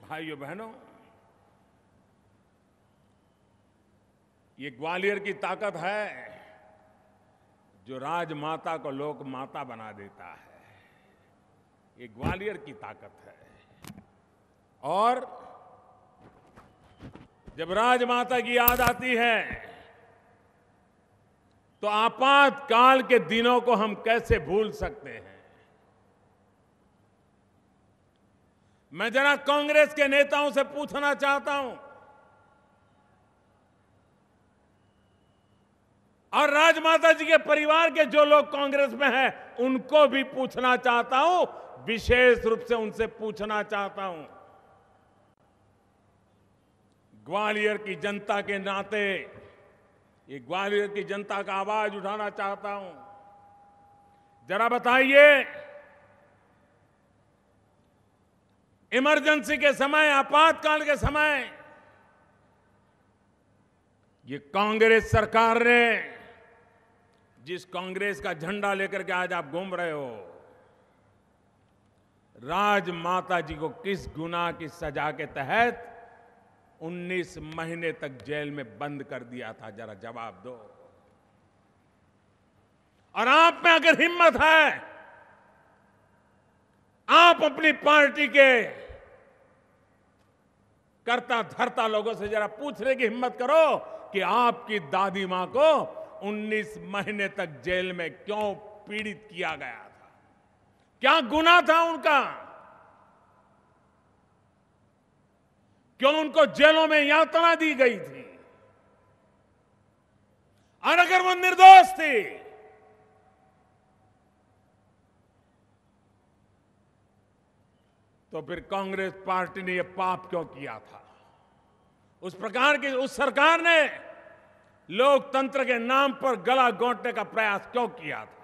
भाइयों बहनों, ये ग्वालियर की ताकत है जो राजमाता को लोक माता बना देता है। ये ग्वालियर की ताकत है। और जब राजमाता की याद आती है तो आपातकाल के दिनों को हम कैसे भूल सकते हैं। मैं जरा कांग्रेस के नेताओं से पूछना चाहता हूं और राजमाता जी के परिवार के जो लोग कांग्रेस में हैं उनको भी पूछना चाहता हूं, विशेष रूप से उनसे पूछना चाहता हूं। ग्वालियर की जनता के नाते ये ग्वालियर की जनता का आवाज उठाना चाहता हूं। जरा बताइए, इमरजेंसी के समय, आपातकाल के समय ये कांग्रेस सरकार ने, जिस कांग्रेस का झंडा लेकर के आज आप घूम रहे हो, राजमाता जी को किस गुनाह की सजा के तहत 19 महीने तक जेल में बंद कर दिया था? जरा जवाब दो। और आप में अगर हिम्मत है, आप अपनी पार्टी के करता धरता लोगों से जरा पूछने की हिम्मत करो कि आपकी दादी मां को 19 महीने तक जेल में क्यों पीड़ित किया गया था? क्या गुनाह था उनका? क्यों उनको जेलों में यातना दी गई थी? और अगर वो निर्दोष थी तो फिर कांग्रेस पार्टी ने यह पाप क्यों किया था? उस प्रकार की उस सरकार ने लोकतंत्र के नाम पर गला घोंटने का प्रयास क्यों किया था?